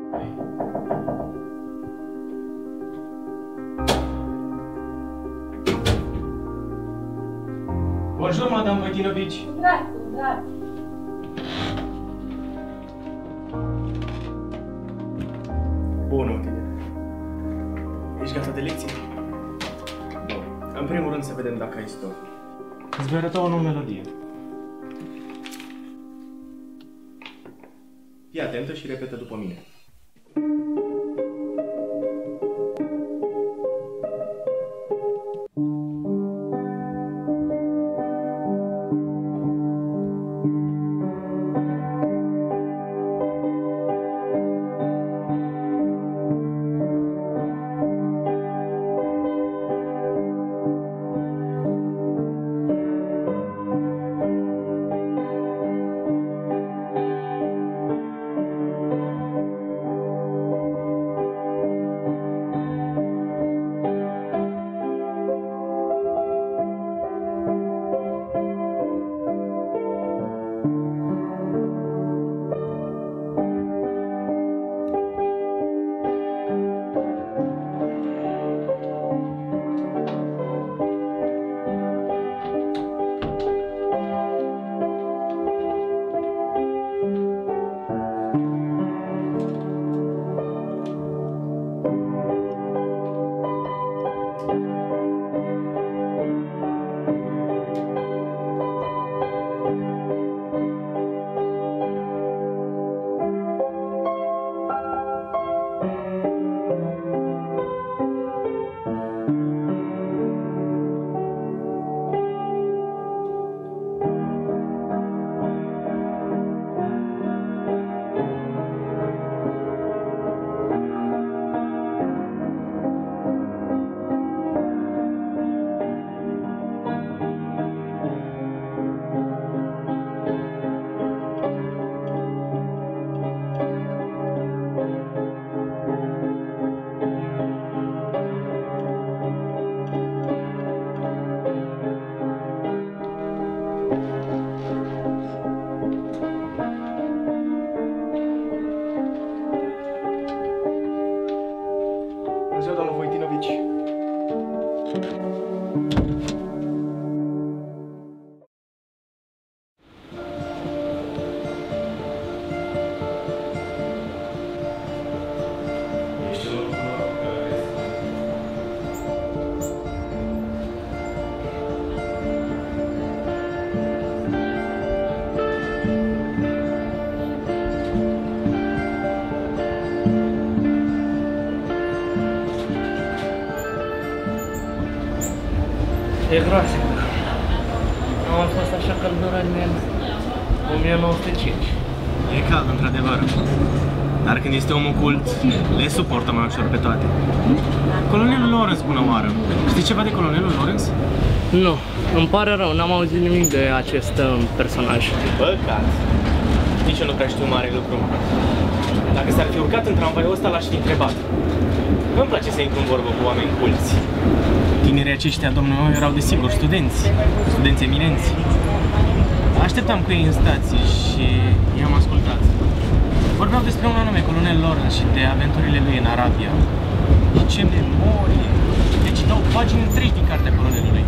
Bonjour, Madame Voitinovici. Здравствуй. Bună, Otilia. Ești gata de lecție? Bun. În primul rând să vedem dacă ai stoc. Îți voi arăta o nouă melodie. Fii atentă și repetă după mine. Bună ziua, doamnă Voitinovici. Ești în locul noroc pe rest. E groasă. Am fost așa căldură în 1905. E cald, într-adevăr. Dar când este omul cult, le suportă mai ușor pe toate. Colonelul Lawrence, bună oară. Știi ceva de colonelul Lawrence? Nu, îmi pare rău, n-am auzit nimic de acest personaj. Păcat. Nici eu nu prea știu mare lucru. Dacă s-ar fi urcat în tramvaiul ăsta, l-aș fi întrebat. Îmi place să intru în vorbă cu oameni culți. Tinerii aceștia, domnul meu, erau desigur studenți eminenți. Așteptam cu ei în stație și i-am ascultat. Vorbeau despre un anume colonel Lawrence și de aventurile lui în Arabia. Și ce memorie! Deci dau pagini întregi din cartea colonelului.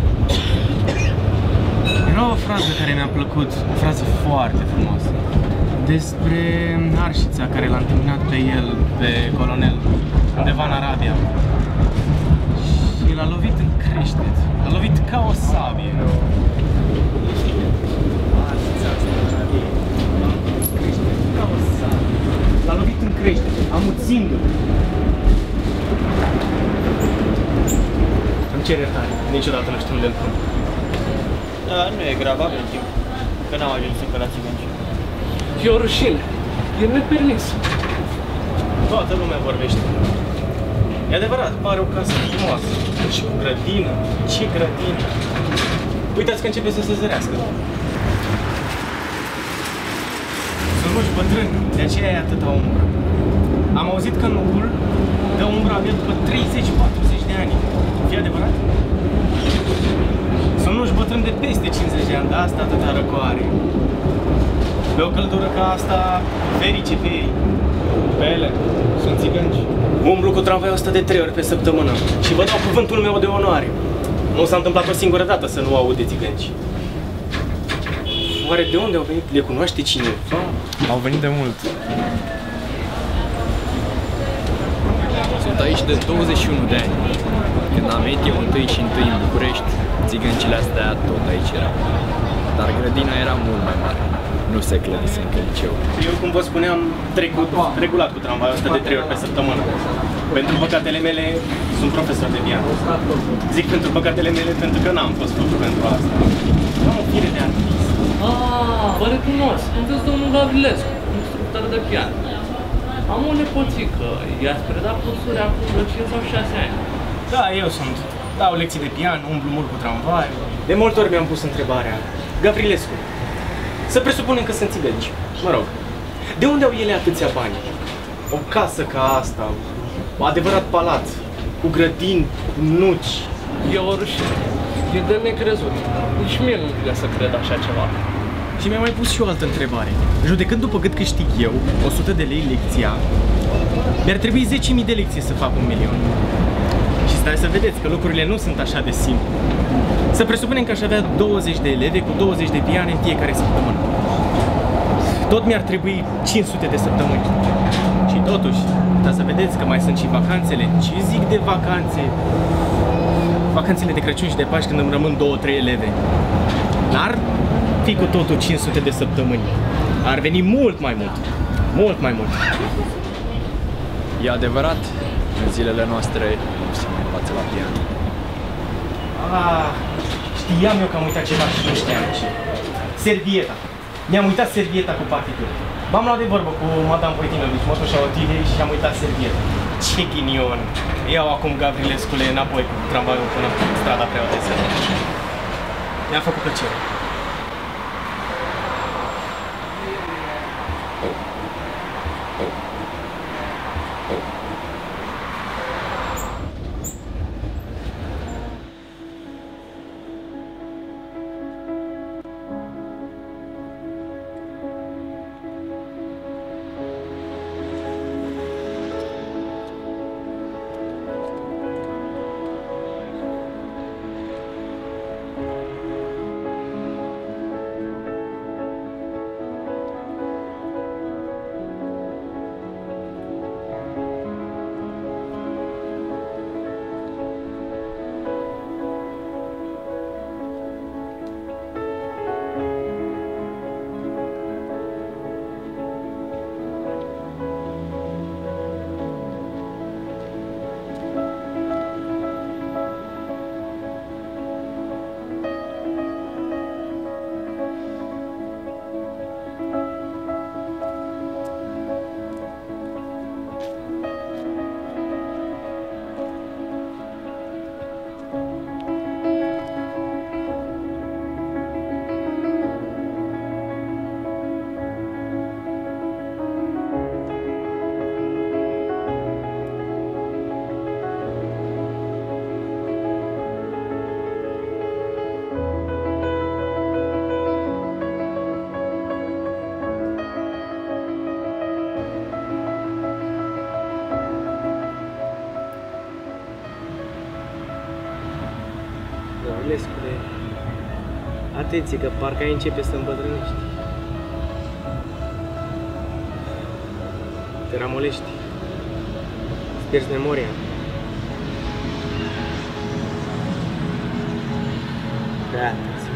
Era o frază care mi-a plăcut, o frază foarte frumoasă. Despre arșița care l-a întâmpinat pe el, pe colonel, undeva în Arabia. Și l-a lovit în creștet. L-a lovit ca o sabie. L-a lovit în creștet, amuțindu-l. Îmi cer iertare, niciodată nu știu unde îl pun. Da, nu e gravabil în timp, că n-am ajuns încă la țiganci. E o rușine, e nepermis. Toată lumea vorbește. E adevărat, pare o casă frumoasă. Și cu grădină. Ce grădină! Uitați că începe să se zărească. Sunt mulți bătrâni, de aceea e atâta umbră. Am auzit că nucul dă umbră abia după 30-40 de ani. E adevărat? Sunt mulți bătrâni de peste 50 de ani, dar asta atâta răcoare. Pe o căldură ca asta, ferice pe ei. Pe ele sunt țigănci. Umblu cu tramvaiul ăsta de 3 ori pe săptămână și vă dau cuvântul meu de onoare. Nu s-a întâmplat o singură dată să nu aud de țigănci. Oare de unde au venit? Le cunoaște cineva? Au venit de mult. Sunt aici de 21 de ani. Când am venit eu întâi și întâi în București, țigăncile astea tot aici erau. Dar grădina era mult mai mare. Nu se clădise încă liceu. Eu, cum vă spuneam, trecut regulat cu tramvaiul ăsta de 3 ori pe săptămână. Pentru păcatele mele, sunt profesor de pian. Zic pentru păcatele mele pentru că n-am fost făcut pentru asta. Am o fire de artist. Vă recunosc, sunteți domnul Gavrilescu, instructor de pian. Am o nepoțică, i-ați predat cursuri acum vreo 5 sau 6 ani. Da, eu sunt. Dau lecții de pian, umblu mult cu tramvaiul. De multe ori mi-am pus întrebarea, Gavrilescu, să presupunem că sunt țigănci, mă rog, de unde au ele atâția bani? O casă ca asta, un adevărat palat, cu grădini, cu nuci. E o rușine, e de necrezut. Nici mie nu-mi vine să cred așa ceva. Și mi-a mai pus și o altă întrebare. Judecând după cât câștig eu, 100 de lei lecția, mi-ar trebui 10.000 de lecții să fac 1.000.000. Și stai să vedeți că lucrurile nu sunt așa de simple. Să presupunem că aș avea 20 de elevi cu 20 de piane în fiecare săptămână. Tot mi-ar trebui 500 de săptămâni. Și totuși, da să vedeți că mai sunt și vacanțele. Ce zic de vacanțe? Vacanțele de Crăciun și de Paști când îmi rămân 2-3 eleve. N-ar fi cu totul 500 de săptămâni. Ar veni mult mai mult. Mult mai mult. E adevărat, în zilele noastre nu se mai învață la pian. Știam eu că am uitat ceva și nu știam ce. Servieta. Mi-am uitat servieta cu partitură. M-am luat de vorbă cu Madame Voitinovici, mătușa Otilei, și am uitat servieta. Ce ghinion! Iau acum Gavrilescule înapoi cu tramvaiul până pe strada Preotețelor. Mi-a făcut plăcere. Gavrilescule, atenție că parcă ai începe să îmbătrânești. Te ramolești. Îți pierzi memoria. Prea târziu.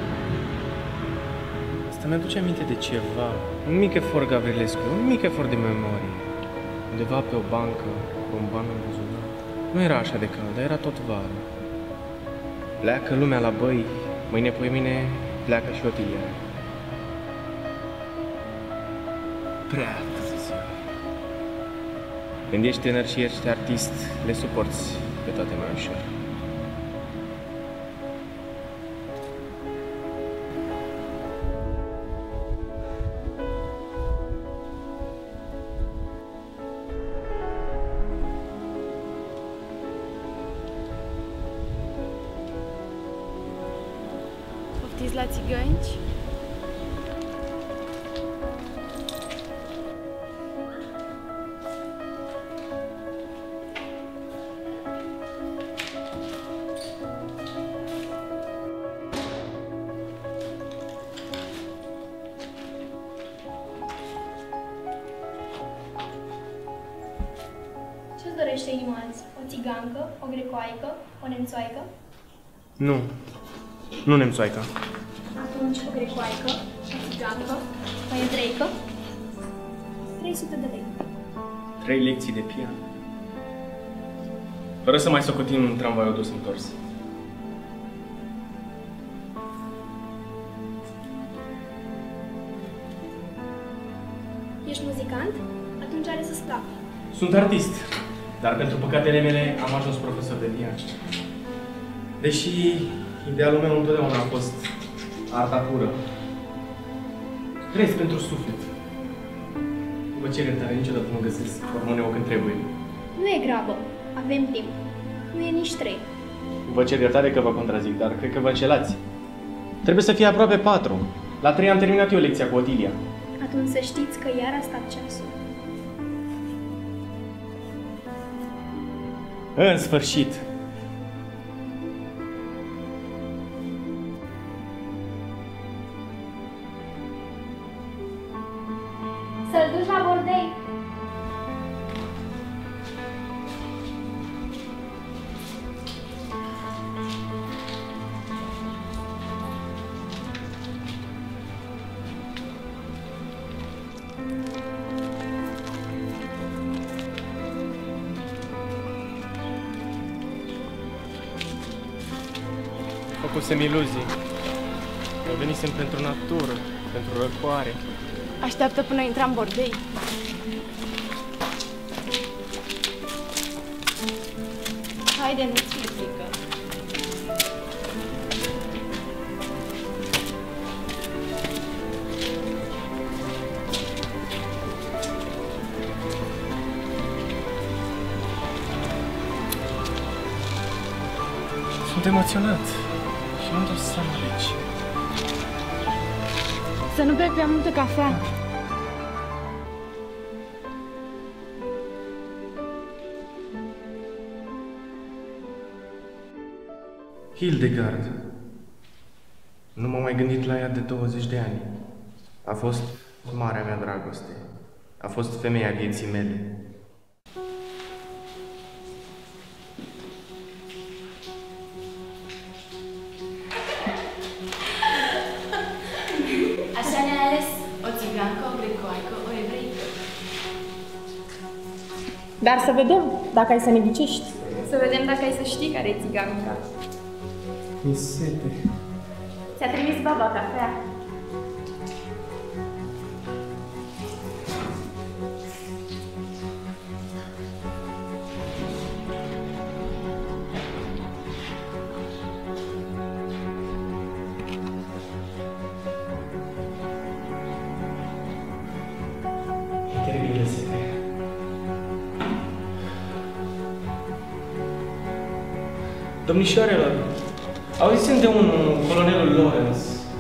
Asta mi-aduce aminte de ceva. Un mic efort, Gavrilescu, un mic efort de memorie. Undeva pe o bancă, cu un ban în buzunar. Nu era așa de cald, dar era tot vară. Pleacă lumea la băi, mâine poimine pleacă și Otilia. Prea târziu. Când ești tânăr și ești artist, le suporți pe toate mai ușor. Poftiți la țigănci? dorește inima azi? O țigancă, o grecoaică, o nemțoaică? Nu. Nu nemțoaică. Atunci o grecoaică, o țigancă, o evreică? 300 de lei. 3 lecții de pian. Fără să mai socotim tramvaiul dus întors. Ești muzicant? Atunci are să scapi. Sunt artist, dar pentru păcatele mele am ajuns profesor de pian. Deși idealul meu întotdeauna a fost arta pură. Trăiesc pentru suflet. Vă cer iertare, niciodată nu găsesc hormoneu când trebuie. Nu e grabă. Avem timp. Nu e nici 3. Vă cer iertare că vă contrazic, dar cred că vă înșelați. Trebuie să fie aproape 4. La 3 am terminat eu lecția cu Otilia. Atunci să știți că iar a stat ceasul. În sfârșit! Să-l duci la bordei. Făcusem iluzii. Eu venisem pentru natură, pentru răcoare. Așteaptă până intra în bordei. Haide, nu-ți fie frică. Sunt emoționat și nu-mi dau seama de ce. Să nu bei prea multă cafea. Hildegard. Nu m-am mai gândit la ea de 20 de ani. A fost marea mea dragoste. A fost femeia vieții mele. Așa ne-a ales o țigancă, o grecoaică, o evreică. Dar să vedem dacă ai să ne ghicești. Să vedem dacă ai să știi care e țiganca. Mi sete. Ți-a trimis baba cafea. Teribilă sete. Domnișoarelor, auzisem de un colonelul Lawrence.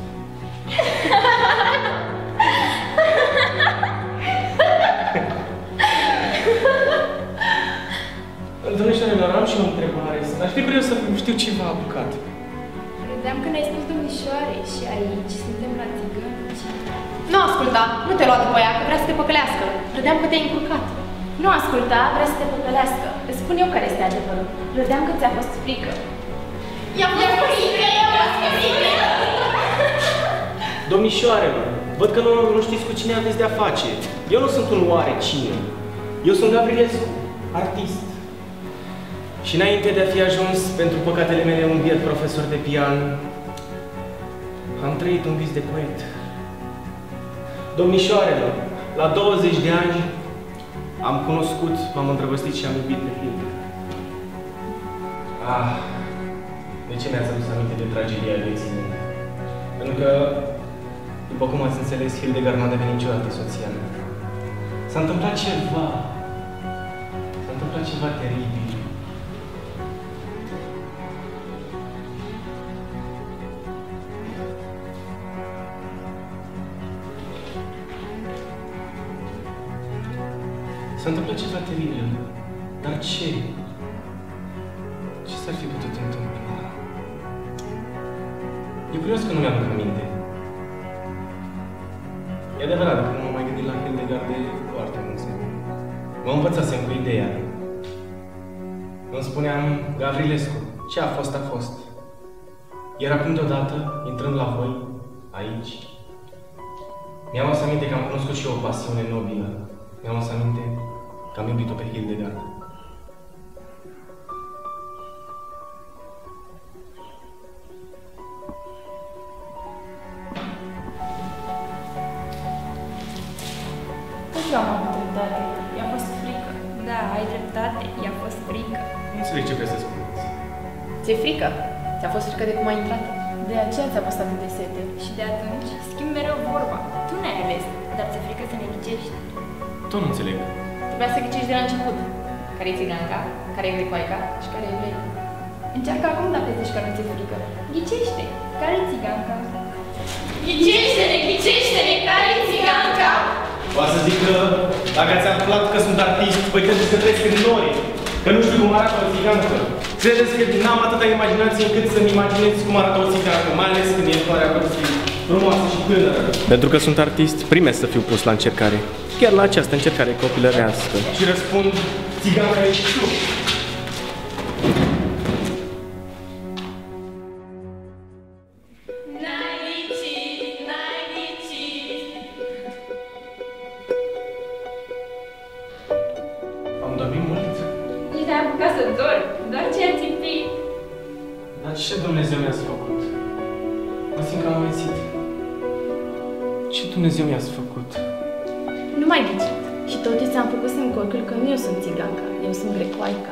Domnișoarelor, am și o întrebare. Aș fi curios să știu ce v-a apucat. Credeam că noi suntem domnișoare și aici suntem la țigănci. Nu asculta, nu te lua după ea, că vrea să te păcălească. Credeam că te-ai încurcat. Nu asculta, vrea să te păcălească. Îți spun eu care este adevărul. Credeam că ți-a fost frică. I-a fost frică! Domnișoarelor, văd că nu știți cu cine aveți de-a face. Eu nu sunt un oarecine. Eu sunt Gavrilescu, artist. Și înainte de a fi ajuns pentru păcatele mele un biet profesor de pian, am trăit un vis de poet. Domnișoarelor, la 20 de ani am cunoscut, m-am îndrăgostit și am iubit pe Hilde. De ce mi-ați adus aminte de tragedia vieții mele? Pentru că, după cum ați înțeles, Hildegard n-a devenit niciodată soția mea. S-a întâmplat ceva. S-a întâmplat ceva teribil. S-a întâmplat ceva teribil. Dar ce? Ce s-ar fi putut întâmpla? E curios că nu mi-am aminte. E adevărat că nu m-am mai gândit la Hildegard de foarte mulți ani. Mă învățasem cu ideea. Îmi spuneam, Gavrilescu, ce a fost, a fost. Iar acum deodată, intrând la voi, aici, mi-am adus aminte că am cunoscut și eu o pasiune nobilă. Mi-am adus aminte că am iubit-o pe Hildegard. Eu am avut dreptate. I-a fost frică. Da, ai dreptate, i-a fost frică. Nu înțeleg ce vreți să spuneți. Ți-e frică? Ți-a fost frică de cum ai intrat? De aceea ți-a fost atât de sete. Și de atunci schimbi mereu vorba. Tu n-ai ales, dar ți-e frică să ne ghicești. Tot nu înțeleg. Trebuia să ghicești de la început. Care e țiganca, care e grecoaica și care e evrei. Încearcă acum dacă zici că nu ți-e frică. Ghicește! Care-i țiganca? Ghicește-ne, care e țiganca? O să zic că dacă ați aflat că sunt artist, păi credeți că trăiesc în nori, că nu știu cum arată o țigancă. Credeți că n-am atâta imaginație încât să-mi imaginez cum arată o țigancă, mai ales când e floarea vârstii, frumoasă și tânără. Pentru că sunt artist, primesc să fiu pus la încercare. Chiar la această încercare copilărească. Și răspund, țiganca ești tu. Am dormit mult? Nici n-ai apucat să dormi, doar ce a țipit. Dar ce Dumnezeu mi-ați făcut? Mă simt că am amețit. Ce Dumnezeu mi-ați făcut? Nu mai ghici. Și tot ce ți-am făcut să-mi calcul că nu eu sunt țiganca, eu sunt grecoaica.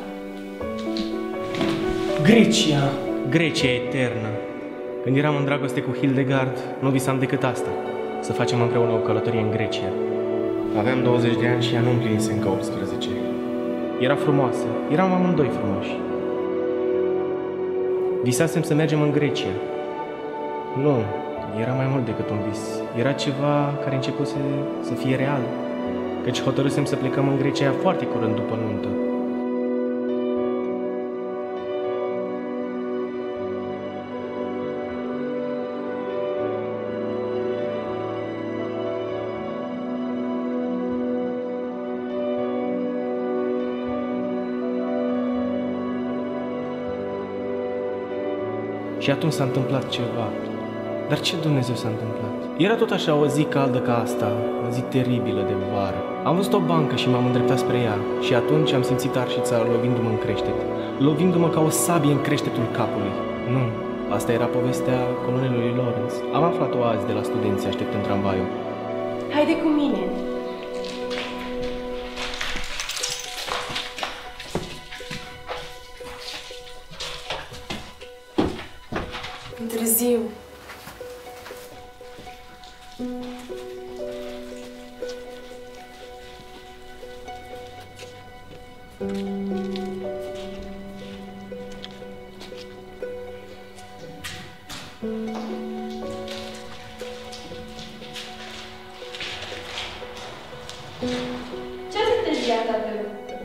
Grecia! Grecia eternă! Când eram în dragoste cu Hildegard, nu visam decât asta. Să facem împreună o călătorie în Grecia. Aveam 20 de ani și ea nu împlinise încă 18. Era frumoasă. Eram amândoi frumoși. Visasem să mergem în Grecia. Nu, era mai mult decât un vis. Era ceva care începuse să fie real. Căci hotărâsem să plecăm în Grecia foarte curând după nuntă. Și atunci s-a întâmplat ceva. Dar ce Dumnezeu s-a întâmplat? Era tot așa o zi caldă ca asta, o zi teribilă de vară. Am văzut o bancă și m-am îndreptat spre ea și atunci am simțit arșița lovindu-mă în creștet. Lovindu-mă ca o sabie în creștetul capului. Nu, asta era povestea colonelului Lawrence. Am aflat-o azi de la studenți așteptând tramvaiul. Haide cu mine! Întârziu. Ce ați întârziat atât?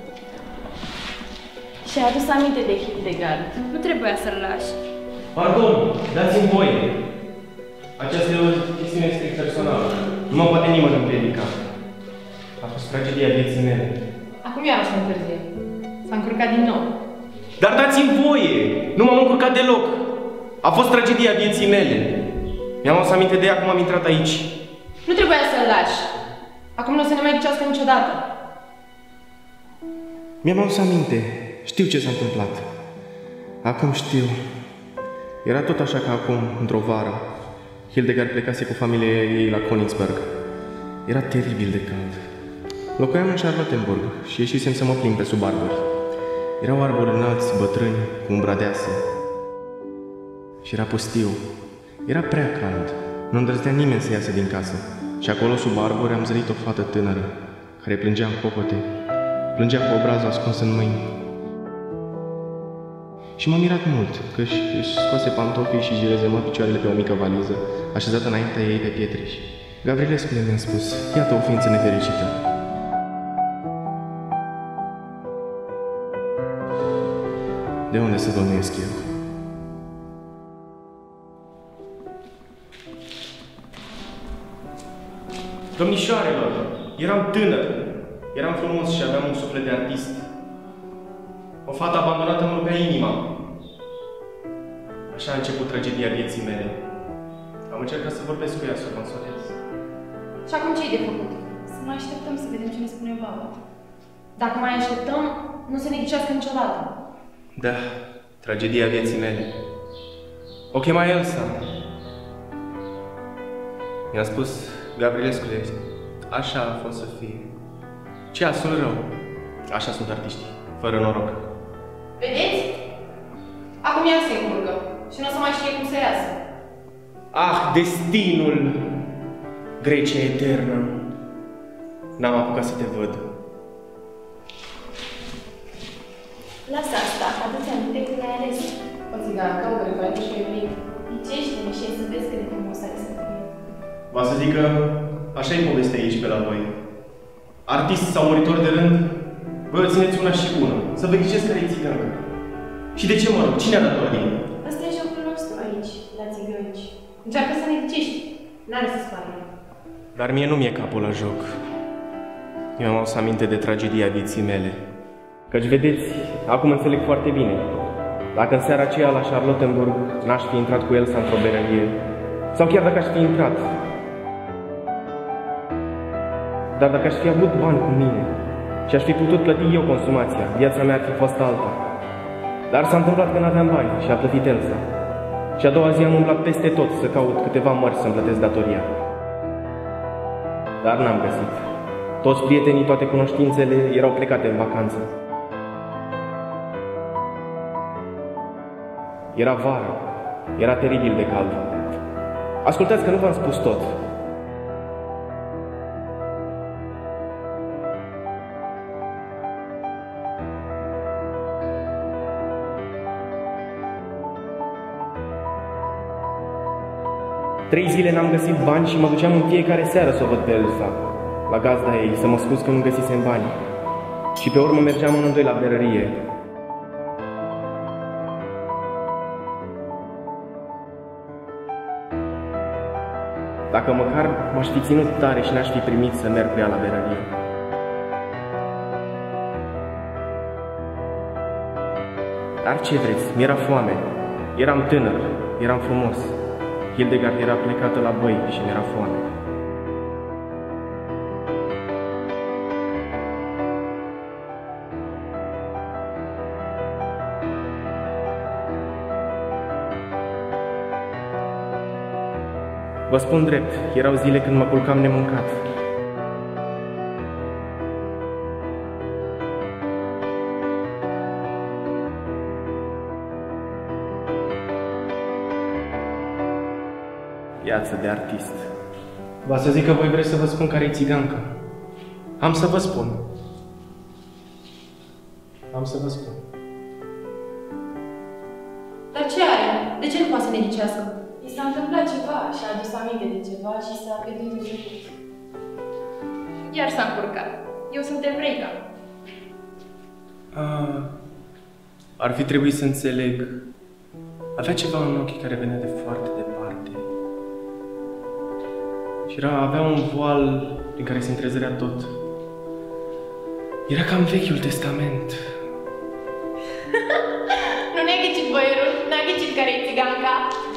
Și-a adus aminte de Hildegard. Nu trebuia să-l lași. Pardon, dați-mi voie. Aceasta e o chestiune strict personală. Nu mă poate nimeni împiedica. A fost tragedia vieții mele. Acum iarăși mă întârzie. S-a încurcat din nou. Dar dați-mi voie! Nu m-am încurcat deloc. A fost tragedia vieții mele. Mi-am adus aminte de ea cum am intrat aici. Nu trebuia să-l lași. Acum nu o să ne mai ghicească niciodată. Mi-am adus aminte. Știu ce s-a întâmplat. Acum știu. Era tot așa ca acum, într-o vară. Hildegard plecase cu familia ei la Königsberg. Era teribil de cald. Locuiam în Charlottenburg și ieșisem să mă plimb pe sub arbori. Erau arbori înalți, bătrâni, cu umbra deasă. Și era pustiu. Era prea cald. Nu îndrăznea nimeni să iasă din casă. Și acolo, sub arbori, am zărit o fată tânără, care plângea în cocote. Plângea cu obrazul ascuns în mâini. Și m-a mirat mult, că își scoase pantofii și își rezemă picioarele pe o mică valiză, așezată înaintea ei pe pietriș. Gavrilescu mi-a spus, iată o ființă nefericită. De unde să domnesc eu? Domnișoarelor, eram tânăr, eram frumos și aveam un suflet de artist. O fată abandonată îmi rupea inima. Așa a început tragedia vieții mele. Am încercat să vorbesc cu ea, să o consolez. Și acum ce-i de făcut? Să mai așteptăm să vedem ce ne spune baba. Dacă mai așteptăm, nu se neglicească niciodată. Da, tragedia vieții mele. O chema Elsa. Mi-a spus, Gavrilescule, așa a fost să fie. Ce sunt rău. Așa sunt artiștii, fără noroc. Vedeți? Acum ea se încurcă și nu o să mai știe cum să iasă. Ah, destinul! Grecia eternă! N-am apucat să te văd. Lasă asta, adu-ți aminte când ne-ai ales. O țigancă, o grecoaică și o evreică. Licește-ne și să vezi cât de frumos are să fie. Va să zic că așa e povestea aici pe la voi. Artiști sau muritori de rând, vă țineți una și una. Să vă ghicesc care e țigancă. Și de ce mă rog? Cine a dat ordine? Ăsta e jocul nostru aici, la țigănci. Încearcă să ne ghicești. N-are să spare. Dar mie nu mi-e capul la joc. Eu am adus aminte de tragedia vieții mele. Căci vedeți, acum înțeleg foarte bine. Dacă în seara aceea la Charlottenburg n-aș fi intrat cu Elsa într-o berărie, sau chiar dacă aș fi intrat, dar dacă aș fi avut bani cu mine și aș fi putut plăti eu consumația, viața mea ar fi fost alta. Dar s-a întâmplat că n-aveam bani și a plătit Elsa. Și a doua zi am umblat peste tot să caut câteva mărci să-mi plătesc datoria. Dar n-am găsit. Toți prietenii, toate cunoștințele erau plecate în vacanță. Era vară. Era teribil de cald. Ascultați că nu v-am spus tot. Trei zile n-am găsit bani și mă duceam în fiecare seară să o văd pe Elsa, la gazda ei, să mă scuz că nu găsisem bani. Și pe urmă mergeam amândoi la berărie. Dacă măcar m-aș fi ținut tare și n-aș fi primit să merg cu ea la berărie. Dar ce vreți, mi-era foame. Eram tânăr, eram frumos. Hildegard era plecată la băi și mi-era foame. Vă spun drept, erau zile când mă culcam nemâncat. Viață de artist. Va să zic că voi vreți să vă spun care e țigancă. Am să vă spun. Am să vă spun. Dar ce are? De ce nu poate să ne ghicească? I s-a întâmplat ceva și a adus aminte de ceva și s-a gândit în trecut. Iar s-a încurcat. Eu sunt evreica. Ar fi trebuit să înțeleg. Avea ceva în ochii care venea de foarte departe. Și avea un voal din care se întrezărea tot. Era ca în Vechiul Testament. Nu ne-a ghicit boierul, n-a ghicit care e țiganca.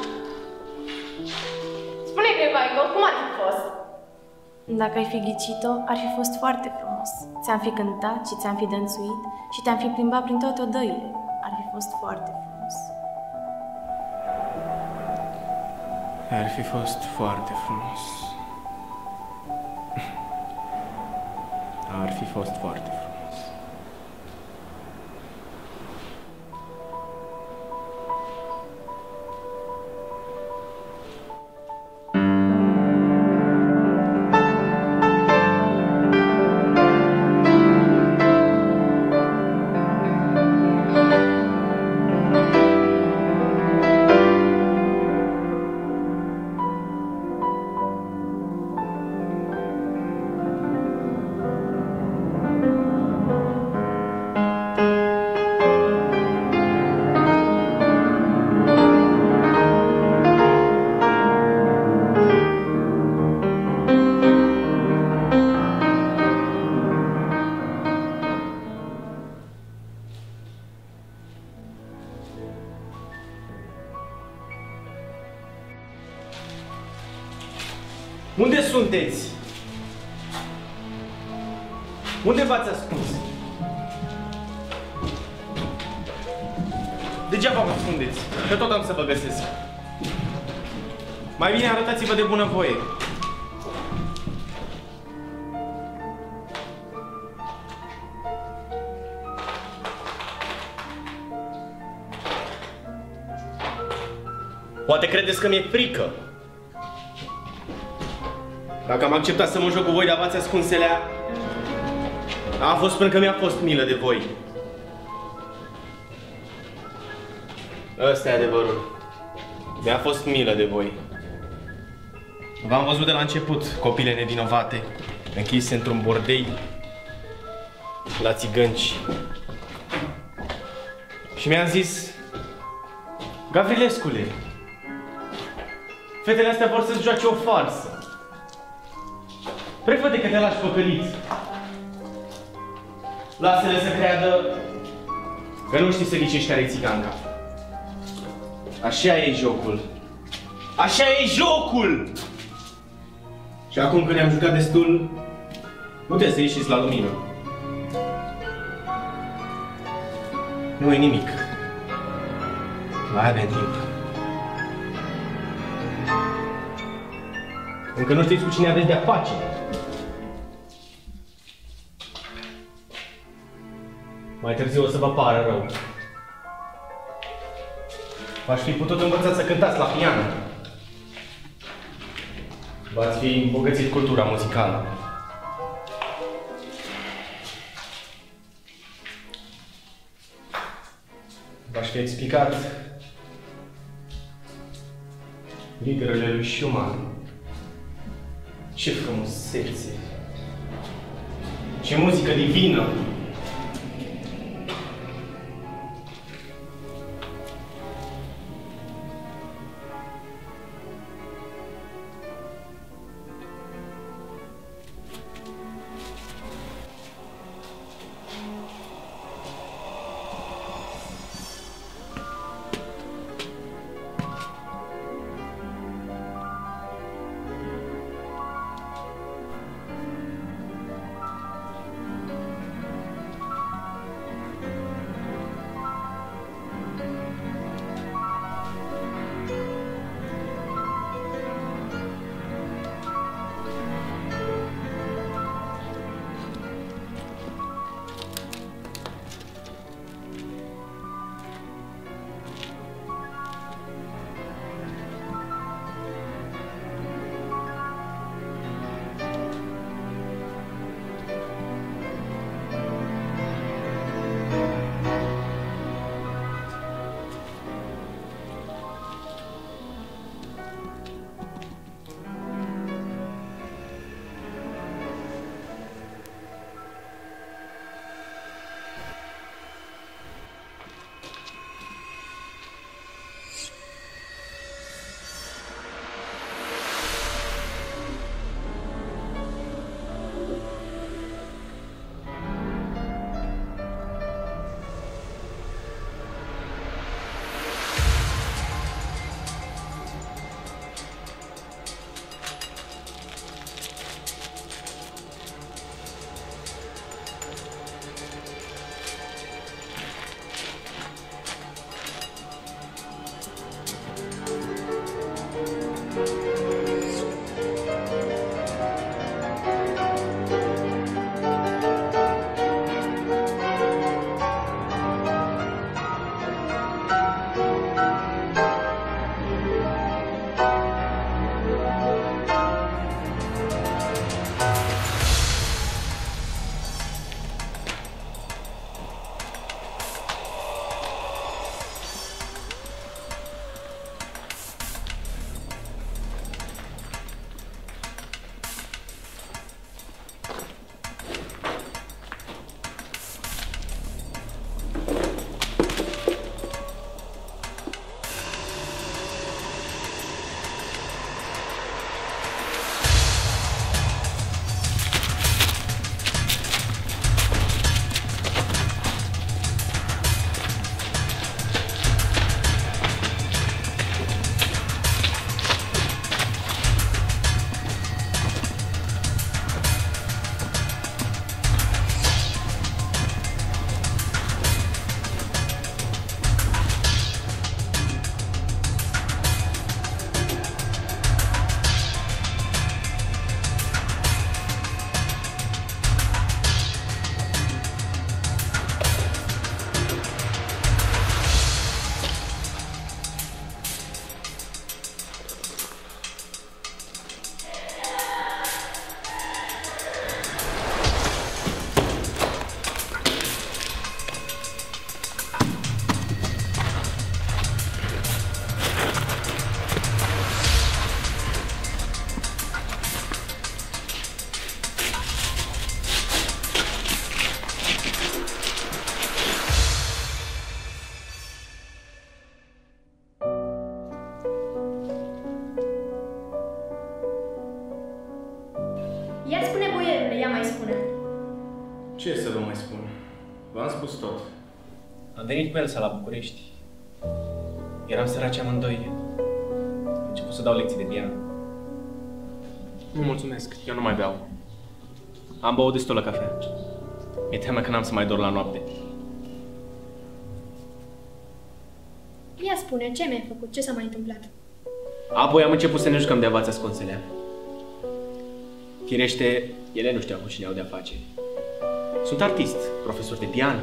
Spune, Grecoaică, cum ar fi fost? Dacă ai fi ghicit-o, ar fi fost foarte frumos. Ți-am fi cântat și ți-am fi dănțuit și te-am fi plimbat prin toate odăile. Ar fi fost foarte frumos. Ar fi fost foarte frumos. Ar fi fost foarte frumos. Unde sunteți? Unde v-ați ascuns? Degeaba vă ascundeți, că tot am să vă găsesc. Mai bine arătați-vă de bunăvoie. Poate credeți că mi-e frică. Dacă am acceptat să mă joc cu voi, dar v-ați ascunselea, a fost pentru că mi-a fost milă de voi. Ăsta e adevărul. Mi-a fost milă de voi. V-am văzut de la început, copile nevinovate, închise într-un bordei, la țigănci. Și mi-am zis, Gavrilescule, fetele astea vor să-ți joace o farsă. Prefă-te că te lași păcălit. Lasă-le să creadă că nu știi să ghicești care-i țiganca. Așa e jocul. Așa e jocul! Și acum că ne-am jucat destul, puteți să ieșiți la lumină. Nu e nimic. Mai avem timp. Încă nu știți cu cine aveți de-a face. Mai târziu o să vă pară rău. V-aș fi putut învăța să cântați la pian. V-ați fi îmbogățit cultura muzicală. V-aș fi explicat liderele lui Schumann. Ce frumusețe! Ce muzică divină! V-am spus tot. Am venit cu Elsa la București. Eram săraci amândoi. Am început să dau lecții de pian. Nu mulțumesc, eu nu mai beau. Am băut destul la cafea. Mi-e teamă că n-am să mai dorm la noapte. Ia spune, ce mi-ai făcut? Ce s-a mai întâmplat? Apoi am început să ne jucăm de avați ascunselea. Firește, ele nu știau cu cine au de-a face. Sunt artist, profesor de pian.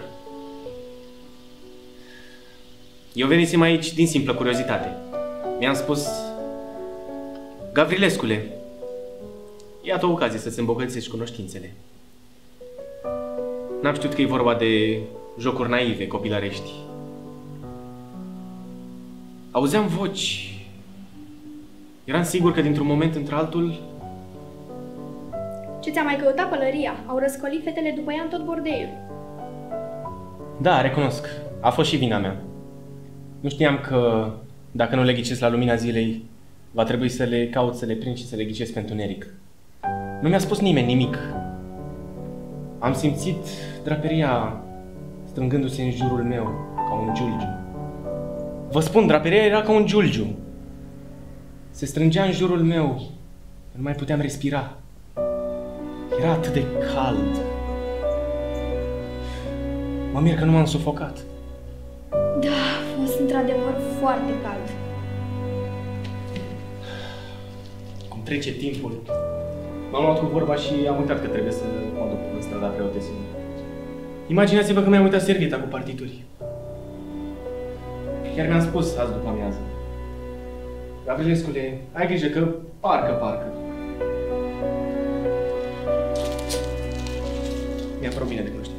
Eu venisem aici din simplă curiozitate. Mi-am spus: Gavrilescule, iată o ocazie să-ți îmbogățești cunoștințele. N-am știut că e vorba de jocuri naive, copilărești. Auzeam voci. Eram sigur că dintr-un moment într-altul... Ce ți-a mai căutat pălăria? Au răscolit fetele după ea în tot bordeiul. Da, recunosc. A fost și vina mea. Nu știam că, dacă nu le ghicesc la lumina zilei, va trebui să le caut, să le prind și să le ghicesc pe întuneric. Nu mi-a spus nimeni nimic. Am simțit draperia strângându-se în jurul meu, ca un giulgiu. Vă spun, draperia era ca un giulgiu. Se strângea în jurul meu. Nu mai puteam respira. Era atât de cald. Mă mir că nu m-am sufocat. Da, a fost într-adevăr foarte cald. Cum trece timpul. M-am luat cu vorba și am uitat că trebuie să mă duc în strada Preotesului. Imaginați-vă că mi-am uitat servieta cu partituri. Chiar mi-am spus azi după amiază: Gavrilescule, ai grijă că parcă. Mi-a părut bine de cunoștință.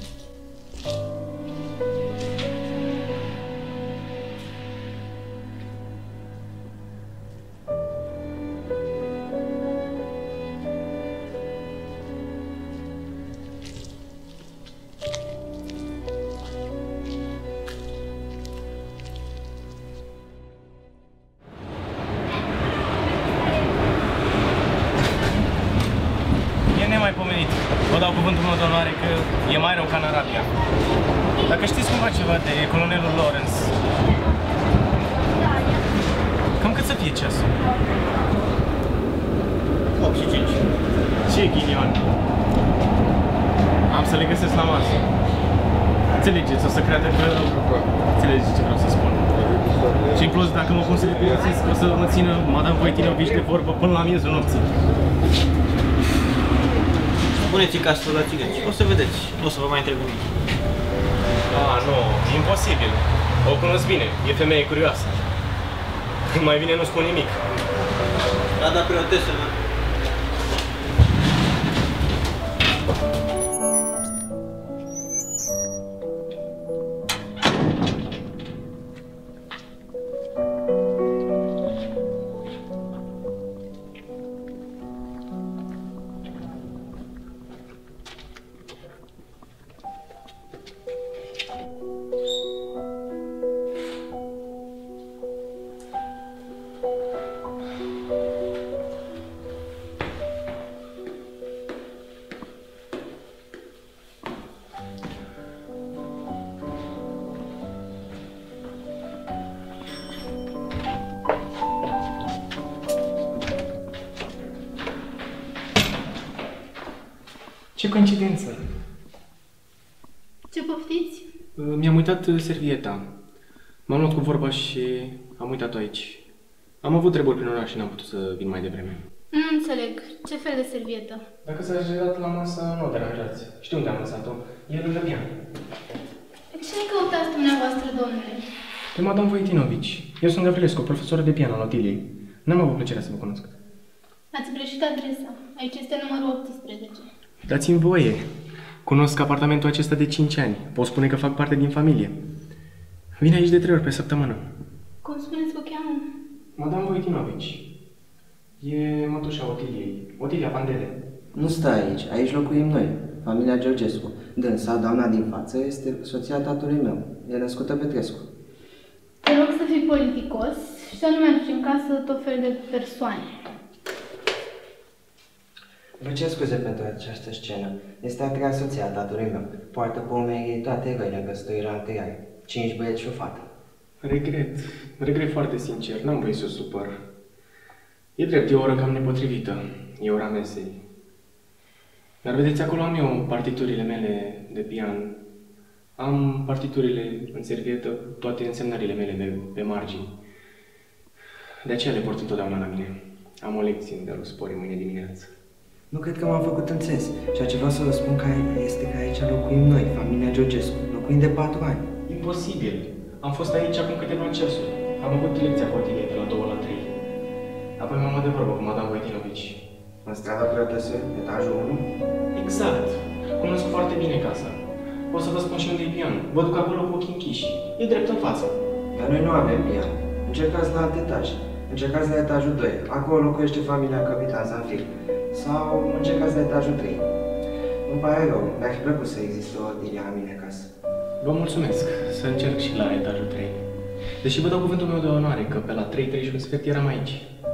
Vă dau cuvântul meu de onoare că e mai rău ca în Arabia. Dacă știți cumva ceva de colonelul Lawrence, cam cât să fie ceasul? 8 și 5. Ce ghinion! Am să le găsesc la masă. Înțelegeți, o să creadă că... Înțelegeți ce vreau să spun. Și în plus, dacă mă pun să le găsesc, o să mă țină Madame Voitinovici de vorbă până la miezul nopții. Puneți-i casă la țigaci. O să vedeți. Nu o să vă mai întreb nimic. Ah, nu. Imposibil. O cunosc bine. E femeie curioasă. Când mai vine, nu spun nimic. Strada Preotesului. Ce coincidență! Ce poftiți? Mi-am uitat servieta. M-am luat cu vorba și am uitat-o aici. Am avut treburi prin oraș și n-am putut să vin mai devreme. Nu înțeleg. Ce fel de servietă? Dacă s-a așezat la masă, nu o deranjați. Știu unde am lăsat-o. E lângă pian. Cine căutați dumneavoastră, domnule? Pe Madame Voitinovici. Eu sunt Gavrilescu, profesoră de pian al Otiliei. N-am avut plăcerea să vă cunosc. Ați greșit adresa. Aici este numărul 18. Dați-mi voie. Cunosc apartamentul acesta de 5 ani. Pot spune că fac parte din familie. Vin aici de 3 ori pe săptămână. Cum spuneți că o cheamă? Madame Voitinovici. E mătușa Otiliei. Otilia Pandele. Nu stai aici. Aici locuim noi, familia Georgescu. Dânsa, doamna din față, este soția tatălui meu. E născută Petrescu. Te rog să fii politicos și să nu mai aduci în casă tot fel de persoane. Vă cer scuze pentru această scenă. Este a treia soție a tatălui meu. Poartă pe umerii ei toate răile căsătorirea anterioară. 5 băieți și o fată. Regret foarte sincer, n-am voie să o supăr. E drept, e o oră cam nepotrivită, e ora mesei. Dar vedeți, acolo am eu partiturile mele de pian. Am partiturile în servietă, toate însemnările mele pe margini. De aceea le port întotdeauna la mine. Am o lecție de rospori mâine dimineață. Nu cred că m-am făcut înțeles. Ceea ce vreau să vă spun este că aici locuim noi, familia Georgescu. Locuim de 4 ani. Imposibil. Am fost aici acum câteva ceasuri. Am avut lecția cotidiei de la 2 la 3. Apoi m-am luat de vorbă cu madame Voitinovici. În strada Preotăsări, etajul 1? Exact. Cunosc foarte bine casa. O să vă spun și unde e pianul. Vă duc acolo cu ochii închiși. E drept în față. Dar noi nu avem pian. Încercați la alt etaj. Încercați la etajul 2. Acolo locuiește familia Capitan Zanfir. Sau încercați la etajul 3. Îmi pare rău, mi-ar fi plăcut să existe o Odilia la mine acasă. Vă mulțumesc. Să încerc și la etajul 3. Deși vă dau cuvântul meu de onoare că pe la 3 și un sfert eram aici.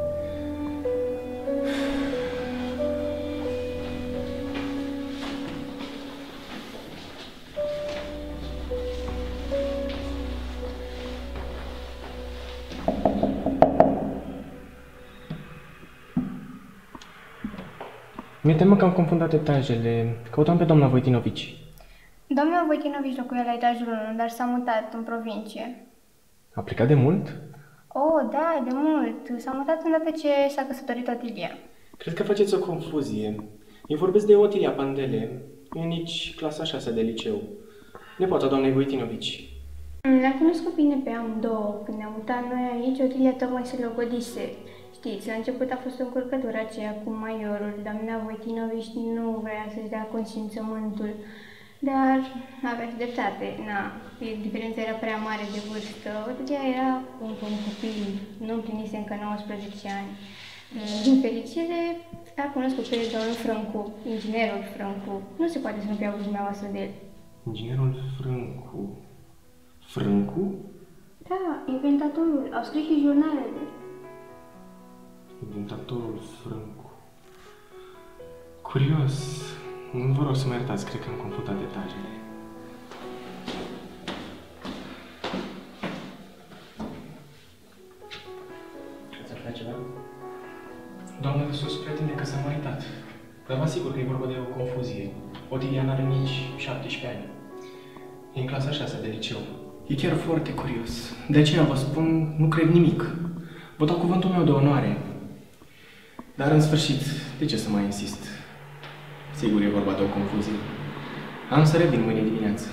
Mi-e teamă că am confundat etajele. Căutam pe doamna Voitinovici. Doamna Voitinovici locuia la etajul 1, dar s-a mutat în provincie. A plecat de mult? Oh, da, de mult. S-a mutat îndată ce s-a căsătorit Otilia. Cred că faceți o confuzie. Eu vorbesc de Otilia Pandele, e nici clasa 6 de liceu. Nepoata doamnei Voitinovici. Le-am cunoscut bine pe amândouă. Când ne-am mutat noi aici, Otilia tocmai se logodise. Știți, la început a fost o încurcătură aceea cu maiorul. Doamna Voitinovici nu vrea să-și dea consimțământul. Dar aveți dreptate, diferența era prea mare de vârstă. Otilia era un copil, nu împlinise încă 19 ani. Din fericire, a cunoscut pe domnul Frâncu, inginerul Frâncu. Nu se poate să nu fi auzit dumneavoastră de el. Inginerul Frâncu? Frâncu? Da, inventatorul. Au scris și jurnalele. Inventatorul Frâncu. Curios. Vă rog să mă iertați, cred că am confundat detaliile. Ați aflat ceva? Doamna de sus pretinde că s-a maritat. Dar vă asigur că e vorba de o confuzie. Otilia n-are nici 17 ani. E în clasa 6 de liceu. E chiar foarte curios. De aceea vă spun, nu cred nimic. Vă dau cuvântul meu de onoare. Dar în sfârșit, de ce să mai insist? Sigur e vorba de o confuzie. Am să revin mâine dimineață.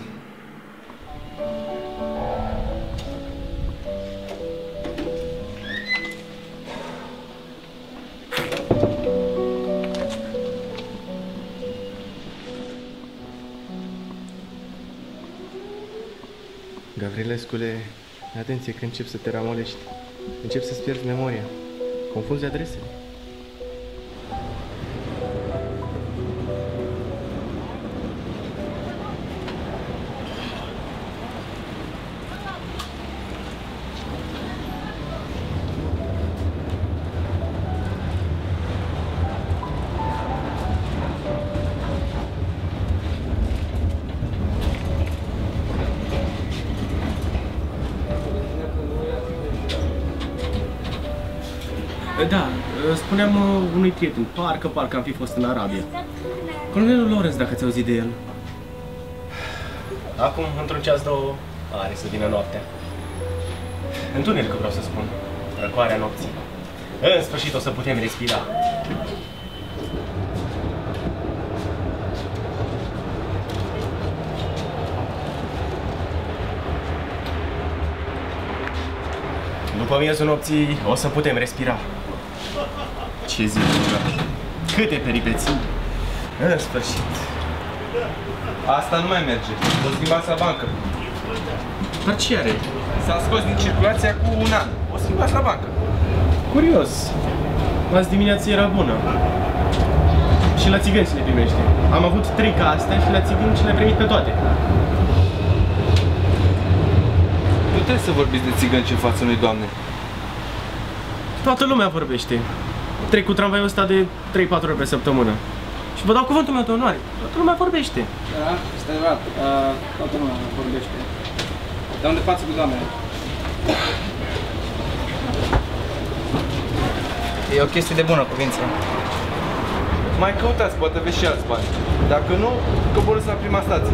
Gavrilescule, atenție că încep să te ramolești. Încep să-ți pierzi memoria. Confunzi adresele. Da, spuneam unui prieten, parcă am fi fost în Arabia. Colonelul Lorenz, dacă ți-ai auzit de el. Acum, într-un ceas, două, are să vină noaptea. Întuneric, vreau să spun. Răcoarea nopții. În sfârșit o să putem respira. După miezul nopții o să putem respira. Ce zic, câte peripeții! În sfârșit. Asta nu mai merge. O schimbați la bancă. Dar ce are? S-a scos din circulație cu un an. O schimbați la bancă. Curios. Azi dimineața era bună. Și la țigăni ce le primește. Am avut 3 ca astea și la țigăni ce le-a primit pe toate. Nu trebuie să vorbiți de țigăni în fața unui doamne. Toată lumea vorbește. Trec cu tramvaiul ăsta de 3-4 ori pe săptămână. Și vă dau cuvântul meu de onoare. Toată lumea vorbește. Da, este adevărat. Toată lumea vorbește. Dar unde față cu doamnele? E o chestie de bună cuvință. Mai căutați, poate aveți și alți bani. Dacă nu, coborâți la prima stație.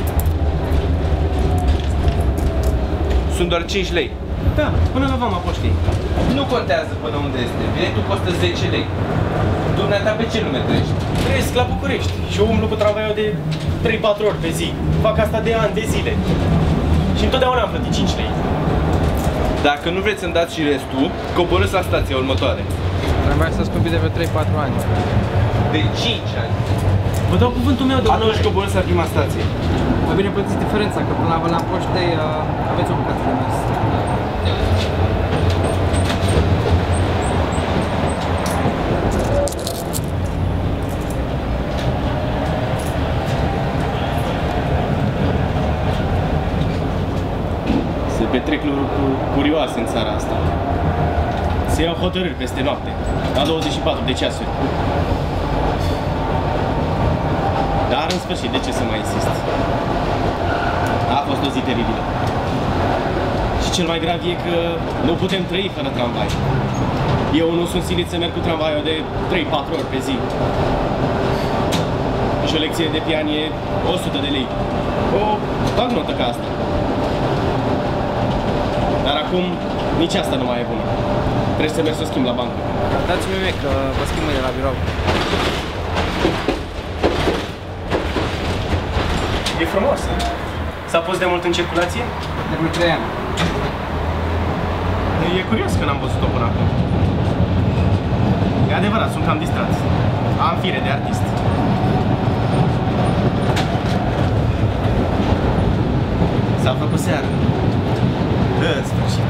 Sunt doar 5 lei. Da, până la vama poștei. Nu contează până unde este. Biletul costă 10 lei. Dumneata pe ce lume trăiești? Trăiesc la București și eu umblu cu tramvaiul de 3-4 ori pe zi. Fac asta de ani, de zile. Și întotdeauna am plătit 5 lei. Dacă nu vreți să-mi dați și restul, coborâți la stația următoare. Tramvaiul s-a scumpit de vreo 3-4 ani. De 5 ani. Vă dau cuvântul meu de onoare. Atunci coborâți la prima stație. Mai bine plătiți diferența, că până la vâna poștei aveți o bucată de mers. Se petrec lucruri curioase în țara asta. Se iau hotărâri peste noapte, la 24 de ceasuri. Dar în sfârșit, de ce să mai insist? A fost o zi teribilă. Și cel mai grav e că nu putem trăi fără tramvai. Eu nu sunt silit să merg cu tramvaiul de 3-4 ori pe zi. Și o lecție de pian e 100 de lei. O bagnotă ca asta. Dar acum nici asta nu mai e bună. Trebuie să merg să o schimb la bancă. Dați-mi mie că vă schimb mâine la birou. E frumos. S-a pus de mult în circulație? De vreo 3 ani. E curios că n-am văzut-o până acum. E adevărat, sunt cam distrat. Am fire de artist. S-a făcut seară. În sfârșit.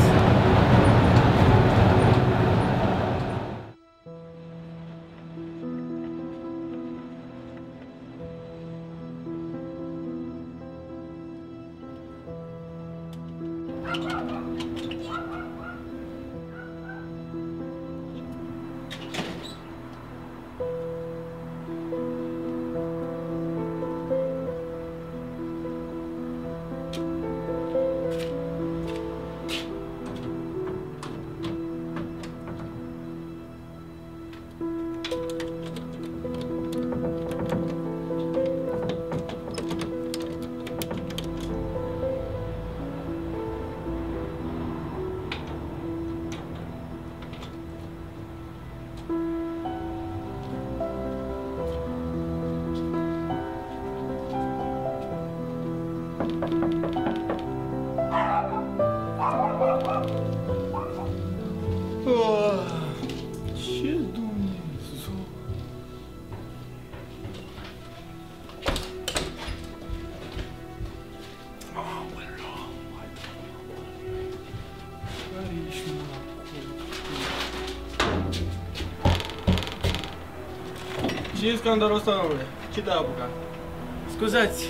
Ce e scandalul ăsta, domnule? Ce te-a apucat? Scuzați,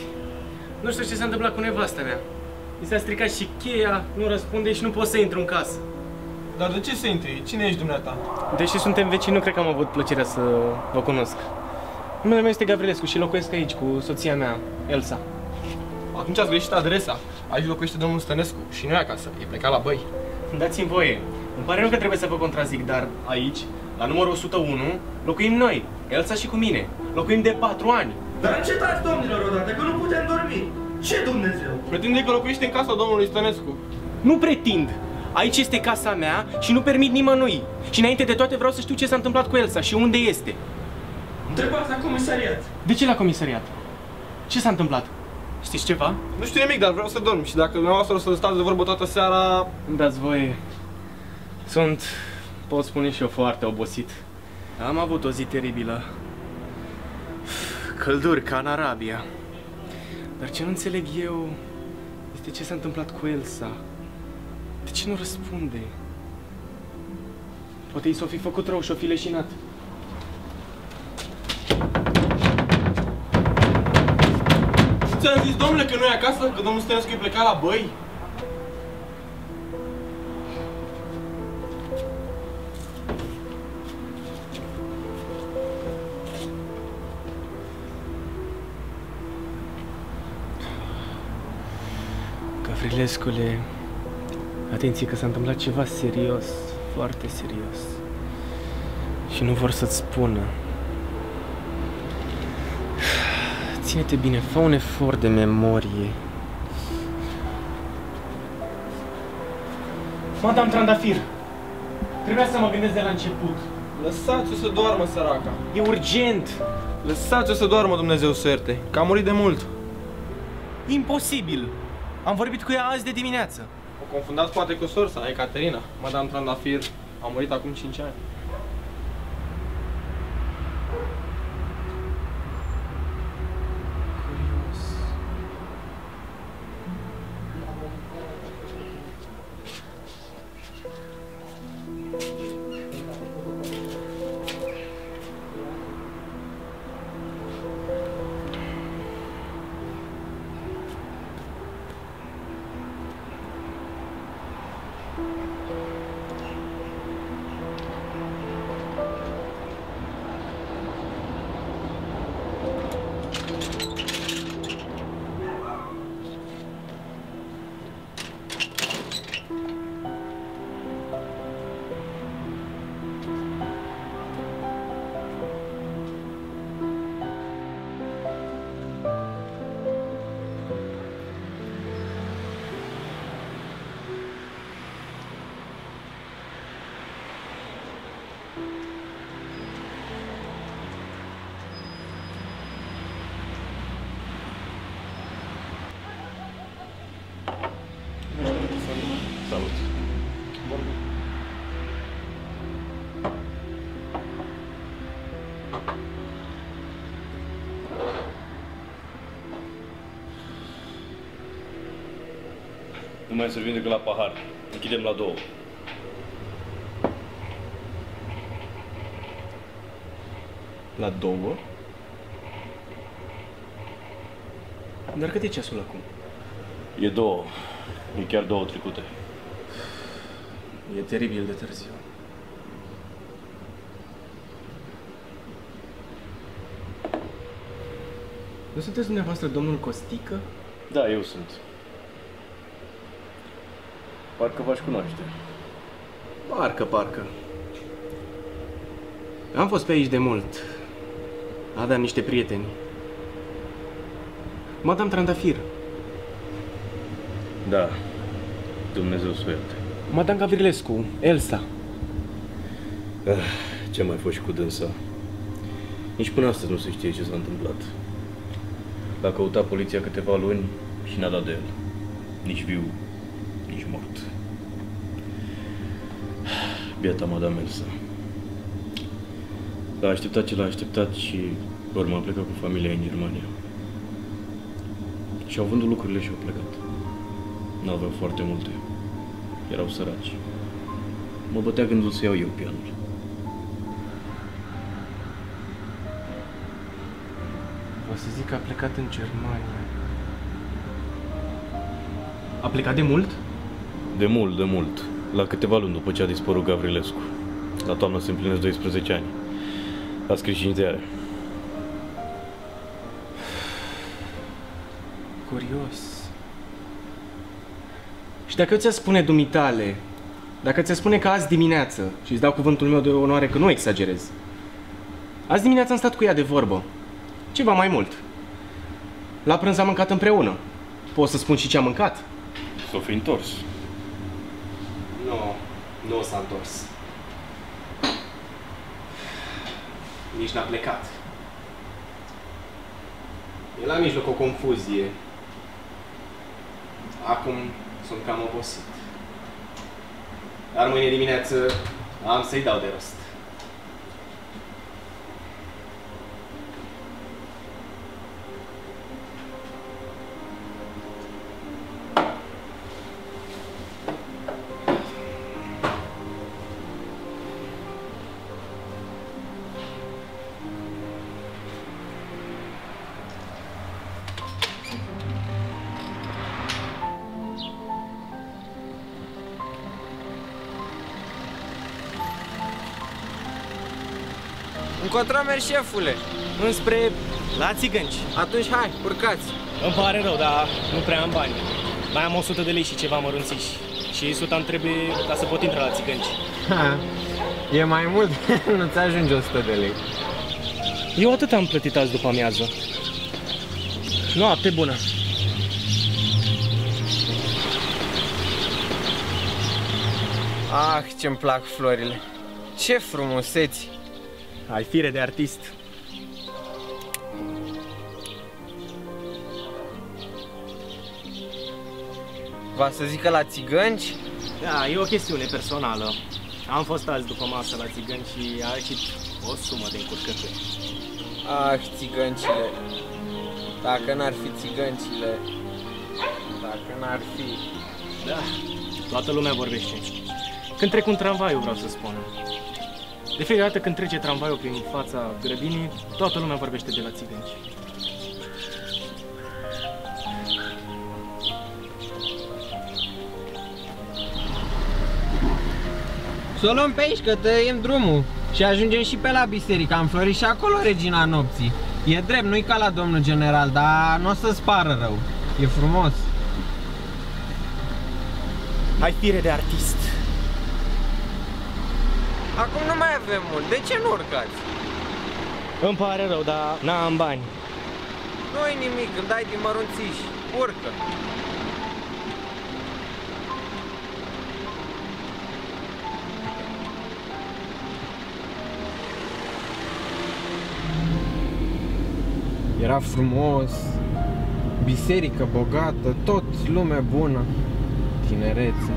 nu știu ce s-a întâmplat cu nevasta mea. Mi s-a stricat și cheia, nu răspunde și nu pot să intru în casă. Dar de ce să intri? Cine ești dumneata? Deși suntem vecini, nu cred că am avut plăcerea să vă cunosc. Numele meu este Gavrilescu și locuiesc aici cu soția mea, Elsa. Atunci ați greșit adresa. Aici locuiește domnul Stănescu și nu e acasă, e plecat la Băi. Dați-mi voie. Îmi pare rău că trebuie să vă contrazic, dar aici, la numărul 101, locuim noi, Elsa și cu mine. Locuim de 4 ani. Dar încetați, domnilor, odată, că nu putem dormi. Ce Dumnezeu? Pretinde că locuiește în casa domnului Stănescu. Nu pretind. Aici este casa mea și nu permit nimănui. Și înainte de toate vreau să știu ce s-a întâmplat cu Elsa și unde este. Întrebați la comisariat. De ce la comisariat? Ce s-a întâmplat? Știți ceva? Nu știu nimic, dar vreau să dorm și dacă dumneavoastră o să stați de vorbă toată seara... Îmi dați voie. Sunt, pot spune și eu, foarte obosit. Am avut o zi teribilă. Călduri ca în Arabia. Dar ce nu înțeleg eu este ce s-a întâmplat cu Elsa. De ce nu răspunde? Poate i s-o fi făcut rău și o fi leșinat. Ți-am zis, domnule, că nu e acasă, că domnul Stănescu e plecat la Băi? Gavrilescule, atenție că s-a întâmplat ceva serios, foarte serios. Și nu vor să-ți spună. Ține-te bine, fă un efort de memorie. Madame Trandafir, trebuia să mă gândesc de la început. Lăsați-o să doarmă, săraca. E urgent. Lăsați-o să doarmă, Dumnezeu să ierte, că a murit de mult. Imposibil. Am vorbit cu ea azi de dimineață. O confundați poate cu sorsa, Ecaterina. Madame Trandafir a murit acum 5 ani. Salut. Nu mai servim decât la pahar. Închidem la 2. La 2? Dar cât e ceasul acum? E 2. E chiar 2 trecute. E teribil de târziu. Nu sunteți dumneavoastră domnul Costică? Da, eu sunt. Parcă v-aș cunoaște. Parcă. Am fost pe aici de mult. Aveam niște prieteni. Madame Trandafir. Da. Dumnezeu să o ierte. Madame Gavrilescu, Elsa. Ce mai fost și cu dânsa? Nici până astăzi nu se știe ce s-a întâmplat. L-a căutat poliția câteva luni și n-a dat de el. Nici viu, nici mort. Biata Madame Elsa. L-a așteptat ce l-a așteptat și pe urmă a plecat cu familia în Germania. Și-au vândut lucrurile și au plecat. N-aveau foarte multe. Erau săraci. Mă bătea gândul să iau eu pianul. O să zic că a plecat în Germania. A plecat de mult? De mult. La câteva luni după ce a dispărut Gavrilescu. La toamnă se împlinesc 12 ani. A scris și în ziare. Curios. Și dacă ți-a spune dumitale, dacă ți-a spune că azi dimineață, și îți dau cuvântul meu de onoare că nu exagerez, azi dimineața am stat cu ea de vorbă. Ceva mai mult. La prânz am mâncat împreună. Pot să spun și ce am mâncat? S-o fi întors. Nu s-a întors. Nici n-a plecat. E la mijloc o confuzie. Acum sunt cam obosit. Dar mâine dimineață am să-i dau de rost. Încotro mergi, șefule? Înspre la Țigănci. Atunci hai, urcați. Îmi pare rău, dar nu prea am bani. Mai am 100 de lei și ceva mărunțiși. Și suta îmi trebuie ca să pot intra la țigănci. Ha, e mai mult, nu-ți ajunge 100 de lei. Eu atât am plătit azi după amiază. Noapte bună! Ah, ce-mi plac florile! Ce frumuseți! Ai fire de artist! Va să zică la țigănci? Da, e o chestiune personală. Am fost azi după masă la țigănci și a ieșit o sumă de încurcături. Ah, țigăncile! Dacă n-ar fi țigăncile, dacă n-ar fi... Da, toată lumea vorbește. Când trec un tramvaiu, vreau să spun. De fiecare dată când trece tramvaiul prin fața grădinii, toată lumea vorbește de la țigănci. Să o luăm pe aici, că tăiem drumul și ajungem și pe la biserică. Am florit și acolo Regina Nopții. E drept, nu-i ca la domnul general, dar nu o să-ți pară rău. E frumos. Ai fire de artist. Acum nu mai avem mult, de ce nu urcați? Îmi pare rău, dar n-am bani. Nu-i nimic, îmi dai din mărunțiși. Urcă. Era frumos, biserică bogată, tot lume bună, tinerețe.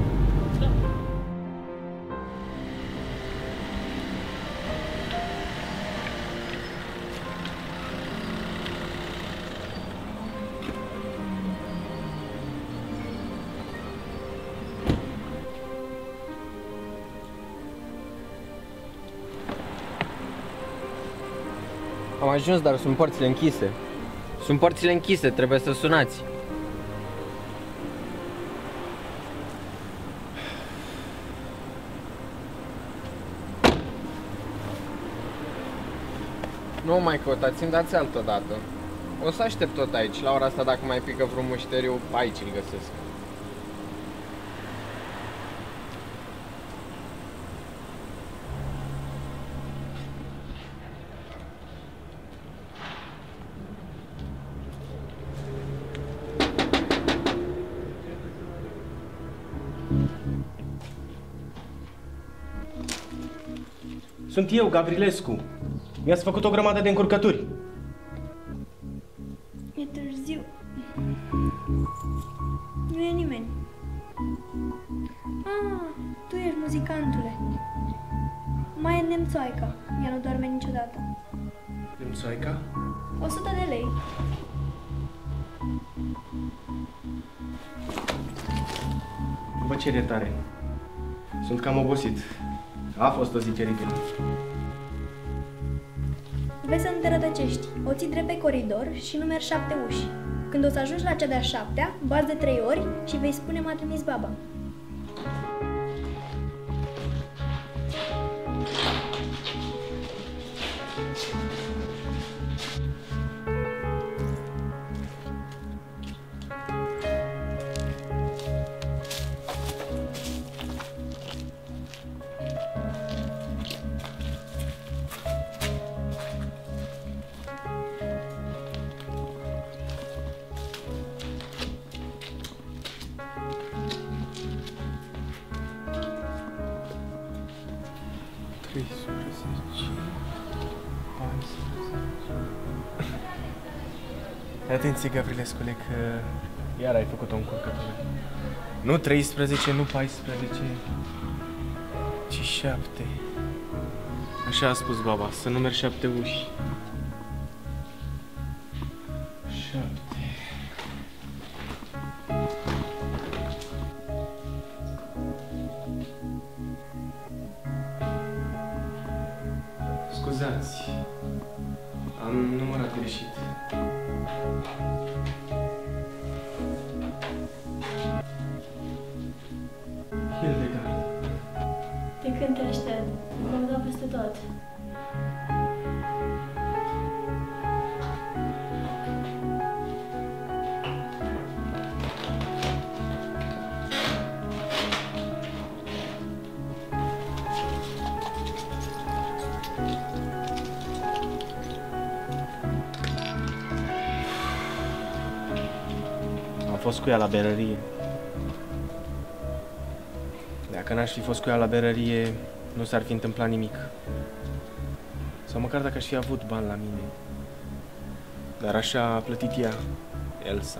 Am ajuns, dar sunt porțile închise. Sunt porțile închise, trebuie să sunați. Nu mai căutați, îmi dați altă dată. O să aștept tot aici, la ora asta dacă mai pică vreun mușteriu, aici îl găsesc. Sunt eu, Gavrilescu. Mi-ați făcut o grămadă de încurcături. E târziu. Nu e nimeni. Ah, tu ești muzicantule. Mai e Nemțoaica. Ea nu doarme niciodată. Nemțoaica? 100 de lei. Vă cer iertare. Sunt cam obosit. A fost o zi teribilă. Vezi să nu te rătăcești. O ții drept pe coridor și numeri 7 uși. Când o să ajungi la cea de-a 7-a, bați de 3 ori și vei spune m-a trimis baba. Atenție, Gavrilescule, că iar ai făcut o încurcătură. Nu 13, nu 14, ci 7. Așa a spus baba, să numeri 7 uși. 7. Scuzați, am numărat greșit. Hildegard. De când te aștept? Vom da peste tot. fost cu ea la berărie. Dacă n-aș fi fost cu ea la berărie, nu s-ar fi întâmplat nimic. Sau măcar dacă aș fi avut bani la mine. Dar așa a plătit ea, Elsa.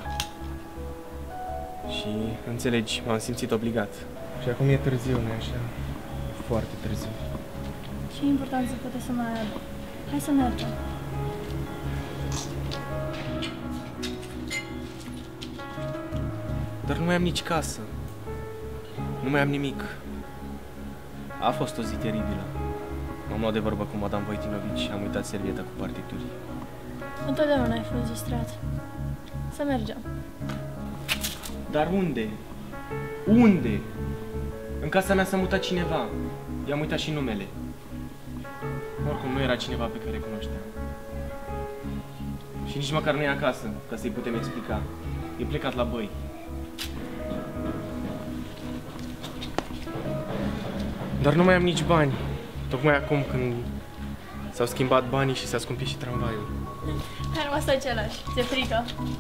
Și, înțelegi, m-am simțit obligat. Și acum e târziu, nu-i așa? Foarte târziu. Ce importanță poate să mai aibă? Hai să mergem. Dar nu mai am nici casă. Nu mai am nimic. A fost o zi teribilă. M-am luat de vorbă cu Madame Voitinovici și am uitat servieta cu partiturii. Întotdeauna ai fost distrat. Să mergem. Dar unde? Unde? În casa mea s-a mutat cineva. I-am uitat și numele. Oricum nu era cineva pe care cunoșteam. Și nici măcar nu e acasă, ca să-i putem explica. E plecat la băi. Dar nu mai am nici bani. Tocmai acum când s-au schimbat banii și s-a scumpit și tramvaiul. Ai rămas același. Ți-e frică?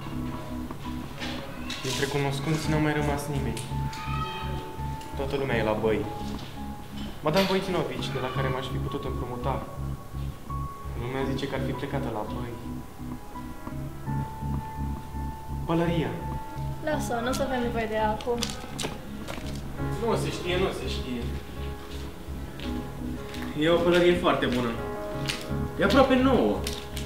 Dintre cunoscuți n-a mai rămas nimeni. Toată lumea e la băi. Madame Voitinovici, de la care m-aș fi putut împrumuta, lumea zice că ar fi plecată la băi. Pălăria. Lasă, nu o să avem nevoie de ea acum. Nu se știe, nu se știe. E o pălărie foarte bună. E aproape nouă.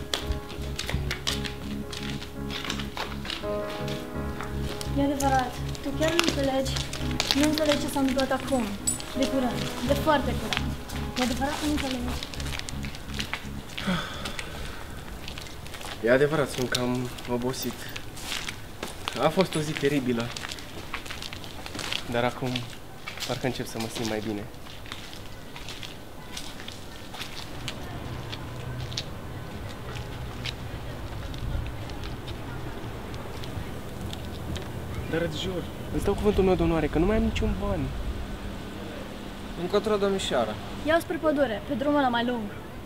E adevărat. Tu chiar nu înțelegi? Nu înțelegi ce s-a întâmplat acum. De curând. De foarte curând. E adevărat că nu înțelegi. E adevărat, sunt cam obosit. A fost o zi teribilă. Dar acum parcă încep să mă simt mai bine. Dar îți jur, îți dau cuvântul meu de onoare că nu mai am niciun ban. Încotro, domnișoară. Iau spre pădure, pe drumul ăla mai lung.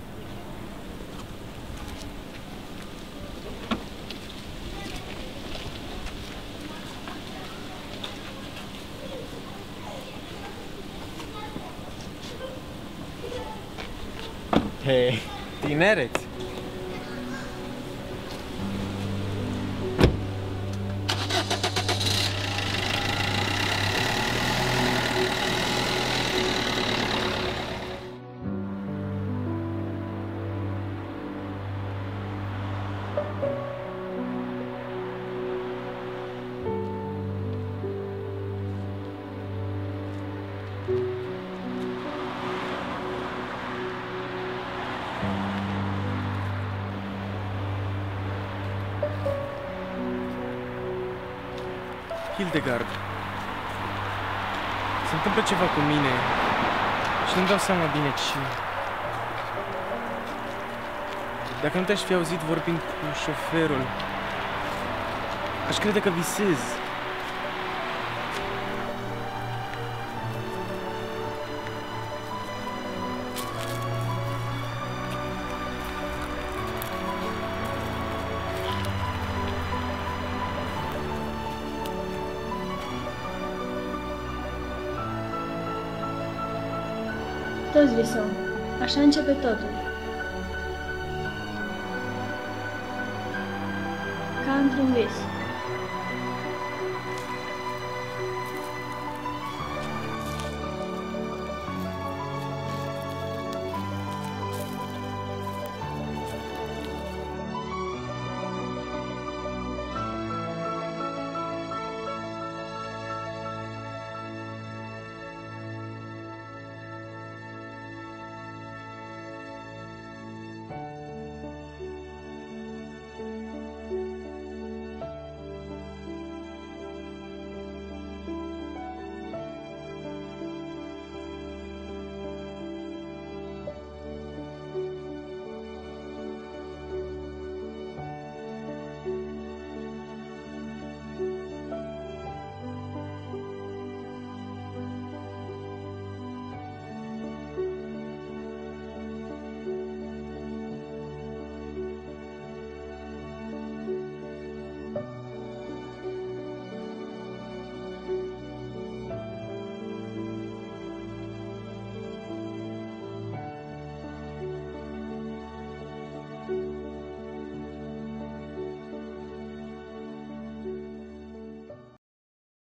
Hei, tinereți! Hildegard, se întâmplă ceva cu mine și nu-mi dau seama bine ce. Dacă nu te-aș fi auzit vorbind cu șoferul, aș crede că visez. Toți visăm. Așa începe totul. Ca într-un vis.